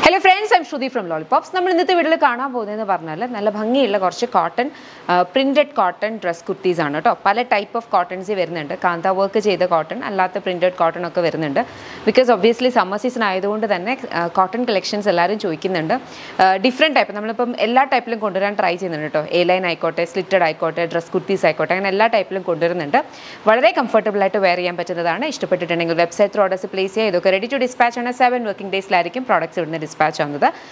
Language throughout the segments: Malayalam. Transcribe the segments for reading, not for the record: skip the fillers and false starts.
Hello friends, I'm Shruti from Lollipops. We will see a cotton, printed cotton dress kurtis. Pala type of cottons kanta work cotton and printed cotton because obviously summer season cotton collections different type. We type try A-line ikote, slitted ikote, dress kurtis ikote and type very comfortable to wear website orders place ready to dispatch on 7 working days products dispatch on the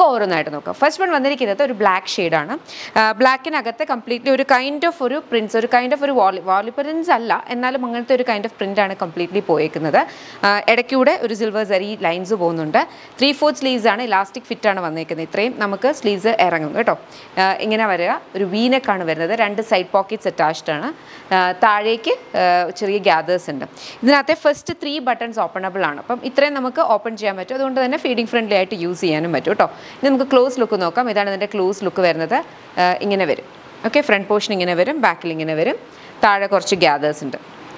first one is black shade black in agatha completely a kind of prints or kind of wall prints alla ennalu mangalthe oru kind of print aanu completely poyekkunnathu edakude oru silver zari lines പോകുന്നുണ്ട് 3/4 sleeves ആണ് elastic fit ആണ് വന്നിരിക്കുന്നത് ഇത്രയും നമുക്ക് sleeves ഇറങ്ങും കേട്ടോ ഇങ്ങനെ വരിക ഒരു v neck ആണ് വരുന്നത് രണ്ട് side pockets attached ആണ് താഴേക്ക് ചെറിയ gathers ഉണ്ട് ഇതിനകത്തെ first 3 buttons openable ആണ് അപ്പം ഇത്രയും നമുക്ക് ഓപ്പൺ ചെയ്യാൻ പറ്റും അതുകൊണ്ട് തന്നെ ഫീഡിംഗ് ഫ്രണ്ട്ലി ആയിട്ട് യൂസ് ചെയ്യാനും പറ്റും കേട്ടോ ഇനി നമുക്ക് ക്ലോസ് ലുക്ക് നോക്കാം ഇതാണ് ഇതിന്റെ ക്ലോസ് ലുക്ക് വരുന്നത് ഇങ്ങനെ വരും ഓക്കേ ഫ്രണ്ട് പോർഷൻ ഇങ്ങനെ വരും ബാക്കിൽ ഇങ്ങനെ വരും താഴെ കുറച്ച് gathers ഉണ്ട്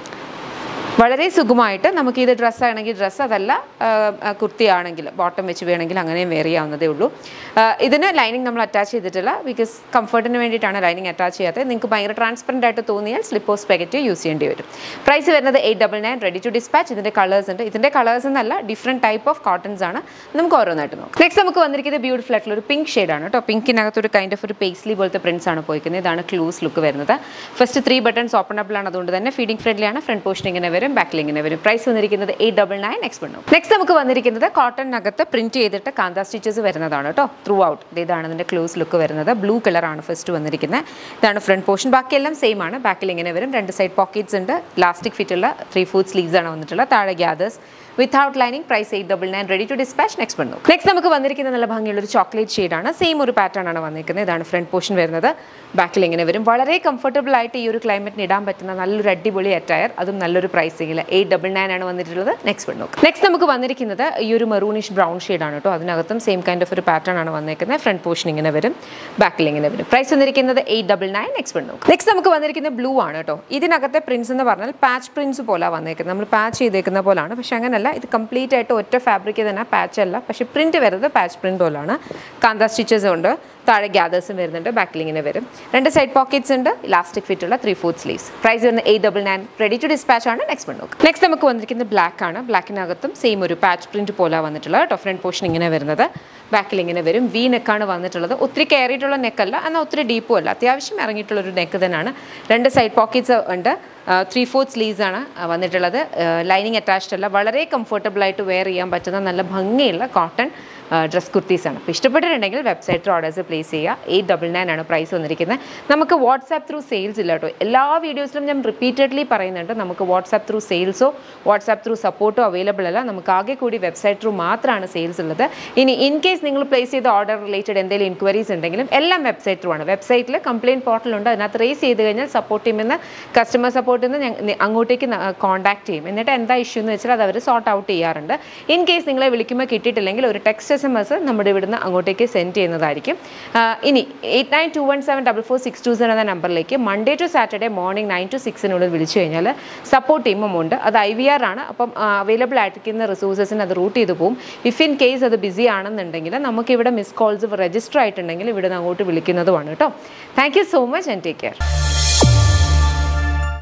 വളരെ സുഖമായിട്ട് നമുക്ക് ഇത് ഡ്രസ്സ് ആണെങ്കിൽ ഡ്രസ്സ് അതല്ല കുർത്തി ആണെങ്കിൽ ബോട്ടം വെച്ച് വേണമെങ്കിൽ അങ്ങനെയും വെയർ ചെയ്യാവുന്നതേ ഉള്ളൂ ഇതിന് ലൈനിങ് നമ്മൾ അറ്റാച്ച് ചെയ്തിട്ടില്ല ബിക്കോസ് കംഫർട്ടിന് വേണ്ടിയിട്ടാണ് ലൈനിങ് അറ്റാച്ച് ചെയ്യാത്തത് നിങ്ങൾക്ക് ഭയങ്കര ട്രാൻസ്പെറൻ്റ് ആയിട്ട് തോന്നിയാൽ സ്ലിപ്പ് ഓർ സ്പെഗറ്റി യൂസ് ചെയ്യേണ്ടി വരും പ്രൈസ് വരുന്നത് 899 റെഡി ടു ഡിസ്പാച്ച് ഇതിൻ്റെ കളേഴ്സ് ഉണ്ട് ഇതിൻ്റെ കളേഴ്സ് എന്നല്ല ഡിഫറെൻറ്റ് ടൈപ്പ് ഓഫ് കോട്ടൺസ് ആണ് നമുക്ക് ഓരോന്നായിട്ട് നോക്കാം നെക്സ്റ്റ് നമുക്ക് വന്നിരിക്കുന്നത് ബ്യൂട്ടിഫുൾ ആയിട്ടുള്ള ഒരു പിങ്ക് ഷെയ്ഡാണ് കേട്ടോ പിങ്കിനകത്ത് ഒരു കൈൻഡ് ഓഫ് ഒരു പേസ്ലി പോലത്തെ പ്രിൻസ് ആണ് പോയിരിക്കുന്നത് ഇതാണ് ക്ലൂസ് ലുക്ക് വരുന്നത് ഫസ്റ്റ് 3 ബട്ടൺസ് ഓപ്പണബിൾ ആണ് അതുകൊണ്ട് തന്നെ ഫീഡിംഗ് ഫ്രണ്ട്ലി ആണ് ഫ്രണ്ട് പോർഷൻ ഇങ്ങനെ വരും ബാക്കിലിംഗ് വരും പ്രൈസ് വന്നിരിക്കുന്നത് 899 നെക്സ്റ്റ് നെക്സ്റ്റ് നമുക്ക് വന്നിരിക്കുന്നത് കോട്ടൺ നകത്ത് പ്രിന്റ് ചെയ്തിട്ട് കാന്ത സ്റ്റിച്ചസ് വരുന്നതാണ് കേട്ടോ ത്രൂ ഔട്ട് ഇതാണ് ഇതിന്റെ ക്ലോസ് ലുക്ക് വരുന്നത് ബ്ലൂ കളർ ആണ് ഫസ്റ്റ് വന്നിരിക്കുന്നത് ഇതാണ് ഫ്രണ്ട് പോർഷൻ ബാക്കിയെല്ലാം സെയിം ആണ് ബാക്കിൽ ഇങ്ങനെ വരും രണ്ട് സൈഡ് പോക്കറ്റ്സ് ഉണ്ട് ഇലാസ്റ്റിക് ഫിറ്റ് ഉള്ള 3/4 സ്ലീവ്സ് ആണ് വന്നിട്ടുള്ളത് താഴെ gathers without lining price 899 ready to dispatch next one next നമുക്ക് വന്നിരിക്കുന്ന നല്ല ഭംഗിയുള്ള ഒരു ചോക്ലേറ്റ് ഷെയ്ഡ് ആണ് സെയിം ഒരു പാറ്റേൺ ആണ് വന്നിരിക്കുന്നത് ഇതാണ് ഫ്രണ്ട് പോർഷൻ വരുന്നത് ബാക്കിൽ ഇങ്ങനെ വരും വളരെ കംഫർട്ടബിൾ ആയിട്ട് ഈ ഒരു ക്ലൈമറ്റിന് ഇടാൻ പറ്റുന്ന നല്ലൊരു അടിപൊളി അറ്റയർ അതും നല്ലൊരു പ്രൈസിംഗിൽ 899 ആണ് വന്നിട്ടുള്ളത് നെക്സ്റ്റ് വൺ നെക്സ്റ്റ് നമുക്ക് വന്നിരിക്കുന്നത് ഈ ഒരു മെറൂണിഷ് ബ്രൗൺ ഷെയ്ഡ് ആണ് കേട്ടോ അതിനകത്തും സെയിം കൈൻഡ് ഓഫ് ഒരു പാറ്റേൺ ആണ് വന്നിരിക്കുന്നത് ഫ്രണ്ട് പോർഷൻ ഇങ്ങനെ വരും ബാക്കിൽ ഇങ്ങനെ വരും പ്രൈസ് വന്നിരിക്കുന്നത് 899 നെക്സ്റ്റ് വൺ നെക്സ്റ്റ് നമുക്ക് വന്നിരിക്കുന്നത് ബ്ലൂ ആണ് കേട്ടോ ഇതിനകത്തെ പ്രിന്റ്സ് എന്ന് പറഞ്ഞാൽ പാച്ച് പ്രിന്റ്സ് പോലെ വന്നിരിക്കുന്നത് നമ്മൾ പാച്ച് ചെയ്തേക്കുന്ന പോലാണ് പക്ഷെ അങ്ങനല്ല ഇത് കംപ്ലീറ്റ് ആയിട്ട് ഒറ്റ ഫാബ്രിക് തന്നെ പാച്ച് അല്ല പക്ഷെ പ്രിന്റ് വരുന്നത് പാച്ച് പ്രിന്റ് പോലാണ് കാന്ത സ്റ്റിച്ചസ് ഉണ്ട് താഴെ gathers വരുന്നുണ്ട് ബാക്കിൽ ഇങ്ങനെ വരും രണ്ട് സൈഡ് പോക്കറ്റ്സ് ഉണ്ട് ഇലാസ്റ്റിക് ഫിറ്റ് ഉള്ള 3/4 സ്ലീവ്സ് പ്രൈസ് വരുന്നത് 899 റെഡി ടു ഡിസ്പാച്ച് ആണ് നെക്സ്റ്റ് വൺ നെക്സ്റ്റ് നമുക്ക് വന്നിരിക്കുന്നത് ബ്ലാക്ക് ആണ് ബ്ലാക്കിനകത്തും സെയിം ഒരു പാച്ച് പ്രിന്റ് പോലെ വന്നിട്ടുള്ളത് കേട്ടോ ഫ്രണ്ട് പോർഷൻ ഇങ്ങനെ വരുന്നത് ബാക്കിൽ ഇങ്ങനെ വരും വി നെക്കാണ് വന്നിട്ടുള്ളത് ഒത്തിരി കയറിയിട്ടുള്ള നെക്കല്ല എന്നാൽ ഒത്തിരി ഡീപ്പും അല്ല അത്യാവശ്യം ഇറങ്ങിയിട്ടുള്ള ഒരു നെക്ക് തന്നെയാണ് രണ്ട് സൈഡ് പോക്കറ്റ്സ് ഉണ്ട് 3/4 സ്ലീവ്സ് ആണ് വന്നിട്ടുള്ളത് ലൈനിങ് അറ്റാച്ച്ഡ് അല്ല വളരെ കംഫർട്ടബിൾ ആയിട്ട് വെയർ ചെയ്യാൻ പറ്റുന്ന നല്ല ഭംഗിയുള്ള കോട്ടൺ ഡ്രസ് കുർത്തീസ് ആണ് അപ്പോൾ ഇഷ്ടപ്പെട്ടിട്ടുണ്ടെങ്കിൽ വെബ്സൈറ്റിൽ ഓർഡേഴ്സ് പ്ലേസ് ചെയ്യുക 899 ആണ് പ്രൈസ് വന്നിരിക്കുന്നത് നമുക്ക് വാട്സാപ്പ് ത്രൂ സെയിൽസ് ഇല്ല കേട്ടോ എല്ലാ വീഡിയോസിലും ഞാൻ റിപ്പീറ്റഡ്ലി പറയുന്നുണ്ട് നമുക്ക് വാട്സാപ്പ് ത്രൂ സെയിൽസോ വാട്സാപ്പ് ത്രൂ സപ്പോർട്ടോ അവൈലബിൾ അല്ല നമുക്ക് ആകെ കൂടി വെബ്സൈറ്റ് ത്രൂ മാത്രമാണ് സെയിൽസ് ഉള്ളത് ഇനി ഇൻ കേസ് നിങ്ങൾ പ്ലേസ് ചെയ്ത ഓർഡർ റിലേറ്റഡ് എന്തെങ്കിലും ഇൻക്വയറീസ് ഉണ്ടെങ്കിലും എല്ലാം വെബ്സൈറ്റ് ത്രൂ ആണ് വെബ്സൈറ്റിൽ കംപ്ലയിൻറ്റ് പോർട്ടലുണ്ട് അതിനകത്ത് റേസ് ചെയ്ത് കഴിഞ്ഞാൽ സപ്പോർട്ട് ടീമിൽ കസ്റ്റമർ സപ്പോർട്ടിൽ നിന്ന് അങ്ങോട്ടേക്ക് കോൺടാക്ട് ചെയ്യും എന്നിട്ട് എന്താ ഇഷ്യൂ എന്ന് വെച്ചാൽ അത് അവർ സോർട്ട് ഔട്ട് ചെയ്യാറുണ്ട് ഇൻ കേസ് നിങ്ങളെ വിളിക്കുമ്പോൾ കിട്ടിയിട്ടില്ലെങ്കിൽ ഒരു ടെക്സ്റ്റ് SMS നമ്മുടെ ഇവിടുന്ന് അങ്ങോട്ടേക്ക് സെൻഡ് ചെയ്യുന്നതായിരിക്കും ഇനി 8921744620 എന്ന നമ്പറിലേക്ക് Monday to Saturday morning 9 to 6 വിളിച്ചു കഴിഞ്ഞാൽ സപ്പോർട്ട് ടീമും ഉണ്ട് അത് IVR ആണ് അപ്പം അവൈലബിൾ ആയിരിക്കുന്ന റിസോഴ്സസിന് അത് റൂട്ട് ചെയ്ത് പോകും ഇഫ് ഇൻ കേസ് അത് ബിസി ആണെന്നുണ്ടെങ്കിൽ നമുക്കിവിടെ മിസ് കോൾസ് രജിസ്റ്റർ ആയിട്ടുണ്ടെങ്കിൽ ഇവിടെ നിന്ന് അങ്ങോട്ട് വിളിക്കുന്നതുമാണ് കേട്ടോ thank you so much and take care